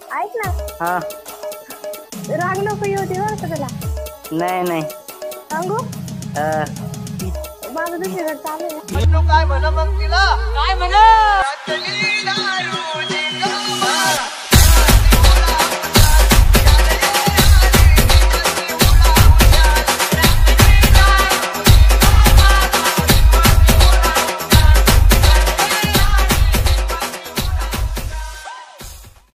ऐक ना, हा. राग नको येऊ दे बरं का तुला. नाही नाही. सांगू अ, माझं दुसरीकडे चालू आहे. काय म्हणा मग तिला काय म्हणा